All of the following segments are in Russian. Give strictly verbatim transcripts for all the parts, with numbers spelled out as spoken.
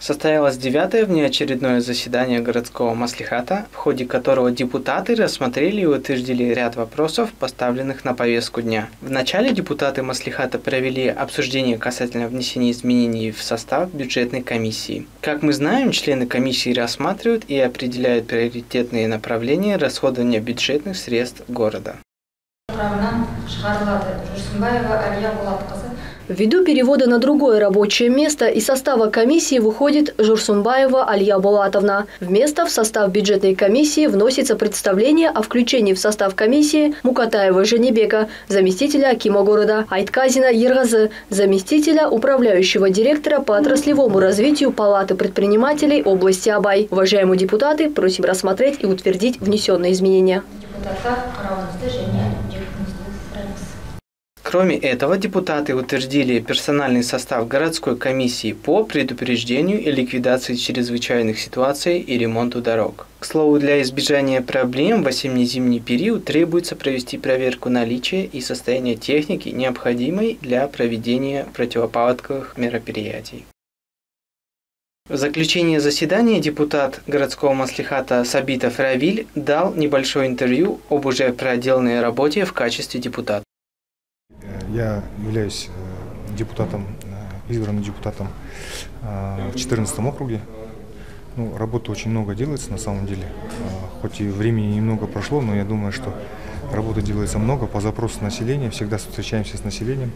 Состоялось девятое внеочередное заседание городского маслихата, в ходе которого депутаты рассмотрели и утвердили ряд вопросов, поставленных на повестку дня. Вначале депутаты маслихата провели обсуждение касательно внесения изменений в состав бюджетной комиссии. Как мы знаем, члены комиссии рассматривают и определяют приоритетные направления расходования бюджетных средств города. Ввиду перевода на другое рабочее место из состава комиссии выходит Журсумбаева Алия Булатовна. Вместо в состав бюджетной комиссии вносится представление о включении в состав комиссии Мукатаева Женебека, заместителя акима города, Айтказина Ергазы, заместителя управляющего директора по отраслевому развитию Палаты предпринимателей области Абай. Уважаемые депутаты, просим рассмотреть и утвердить внесенные изменения. Кроме этого, депутаты утвердили персональный состав городской комиссии по предупреждению и ликвидации чрезвычайных ситуаций и ремонту дорог. К слову, для избежания проблем в осенне-зимний период требуется провести проверку наличия и состояния техники, необходимой для проведения противопаводковых мероприятий. В заключение заседания депутат городского маслихата Сабитов Равиль дал небольшое интервью об уже проделанной работе в качестве депутата. Я являюсь депутатом, избранным депутатом в четырнадцатом округе. Ну, работы очень много делается на самом деле. Хоть и времени немного прошло, но я думаю, что работы делается много по запросу населения. Всегда встречаемся с населением,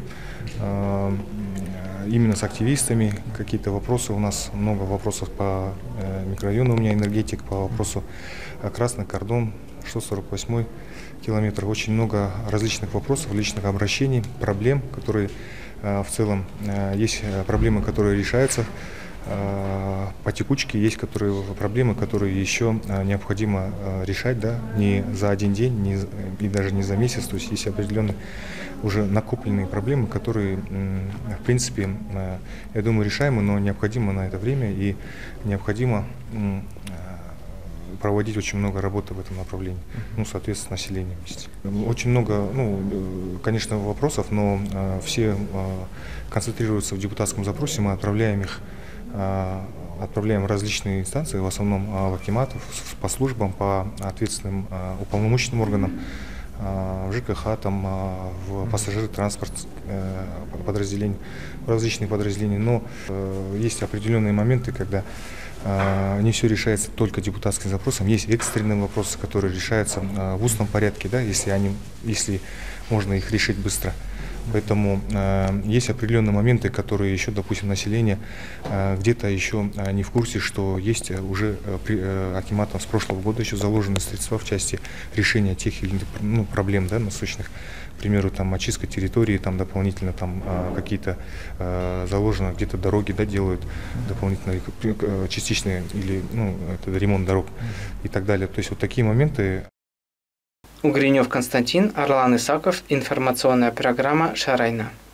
именно с активистами. Какие-то вопросы, у нас много вопросов по микрорайону, у меня энергетик, по вопросу красный кордон, сто сорок восьмой километр. Очень много различных вопросов, личных обращений, проблем, которые в целом есть проблемы, которые решаются по текучке, есть которые, проблемы, которые еще необходимо решать, да, не за один день, не, и даже не за месяц. То есть есть определенные уже накопленные проблемы, которые, в принципе, я думаю, решаемы, но необходимо на это время и необходимо проводить очень много работы в этом направлении, ну, соответственно, с населением. Очень много, ну, конечно, вопросов, но э, все э, концентрируются в депутатском запросе, мы отправляем их, э, отправляем в различные инстанции, в основном э, в акиматов, по службам, по ответственным э, уполномоченным органам, э, в ЖКХ, там, э, в пассажирный транспорт э, подразделений, в различные подразделения, но э, есть определенные моменты, когда не все решается только депутатским запросом. Есть экстренные вопросы, которые решаются в устном порядке, да, если, они, если можно их решить быстро. Поэтому э, есть определенные моменты, которые еще, допустим, население э, где-то еще э, не в курсе, что есть уже э, при, э, акиматом с прошлого года еще заложены средства в части решения тех или иных, ну, проблем, да, насущных. К примеру, там очистка территории, там дополнительно там э, какие-то э, заложено, где-то дороги, да, делают дополнительно э, частичные или, ну, это ремонт дорог и так далее. То есть вот такие моменты. Угринев Константин, Арлан Исаков, информационная программа «Шарайна».